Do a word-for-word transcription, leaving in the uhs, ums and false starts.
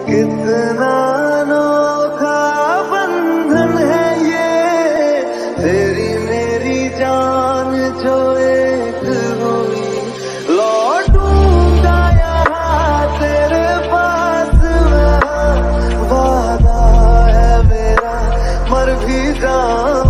कितना अनोखा बंधन है ये, तेरी मेरी जान जो एक हुई। लौटूंगा यहाँ तेरे पास मैं, वादा है मेरा मर भी जाऊं